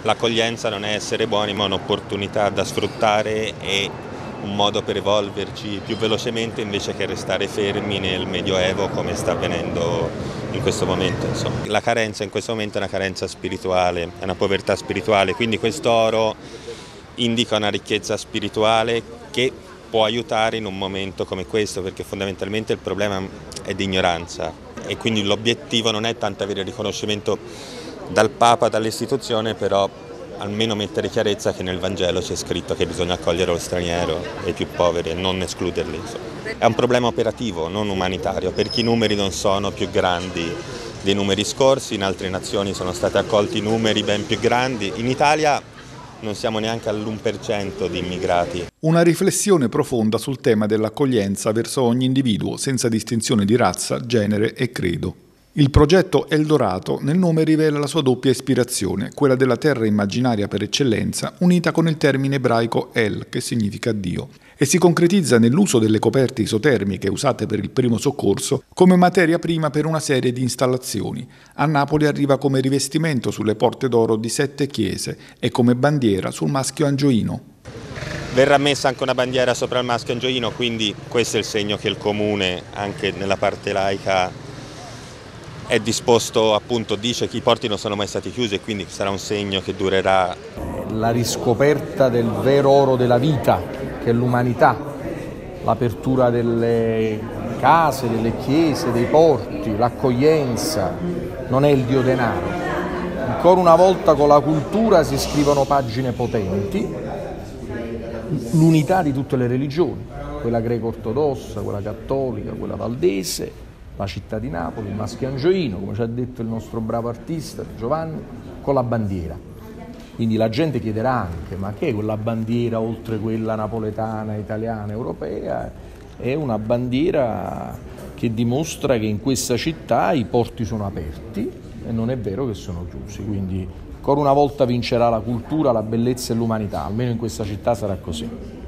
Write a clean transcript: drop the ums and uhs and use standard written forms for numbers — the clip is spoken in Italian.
l'accoglienza non è essere buoni, ma un'opportunità da sfruttare e un modo per evolverci più velocemente invece che restare fermi nel Medioevo come sta avvenendo in questo momento. Insomma. La carenza in questo momento è una carenza spirituale, è una povertà spirituale, quindi quest'oro indica una ricchezza spirituale che può aiutare in un momento come questo, perché fondamentalmente il problema è di ignoranza e quindi l'obiettivo non è tanto avere riconoscimento dal Papa, dall'istituzione, però almeno mettere chiarezza che nel Vangelo c'è scritto che bisogna accogliere lo straniero e i più poveri e non escluderli. Insomma. È un problema operativo, non umanitario, perché i numeri non sono più grandi dei numeri scorsi, in altre nazioni sono stati accolti numeri ben più grandi, in Italia non siamo neanche all'1% di immigrati. Una riflessione profonda sul tema dell'accoglienza verso ogni individuo, senza distinzione di razza, genere e credo. Il progetto Eldorato nel nome rivela la sua doppia ispirazione, quella della terra immaginaria per eccellenza, unita con il termine ebraico El, che significa Dio, e si concretizza nell'uso delle coperte isotermiche usate per il primo soccorso come materia prima per una serie di installazioni. A Napoli arriva come rivestimento sulle porte d'oro di 7 chiese e come bandiera sul maschio angioino. Verrà messa anche una bandiera sopra il maschio angioino, quindi questo è il segno che il comune, anche nella parte laica, è disposto, appunto, dice che i porti non sono mai stati chiusi e quindi sarà un segno che durerà. La riscoperta del vero oro della vita, che è l'umanità, l'apertura delle case, delle chiese, dei porti, l'accoglienza, non è il Dio denaro. Ancora una volta con la cultura si scrivono pagine potenti, l'unità di tutte le religioni, quella greco-ortodossa, quella cattolica, quella valdese, la città di Napoli, il maschio angioino, come ci ha detto il nostro bravo artista Giovanni, con la bandiera. Quindi la gente chiederà anche, ma che è quella bandiera oltre quella napoletana, italiana, europea? È una bandiera che dimostra che in questa città i porti sono aperti e non è vero che sono chiusi. Quindi ancora una volta vincerà la cultura, la bellezza e l'umanità, almeno in questa città sarà così.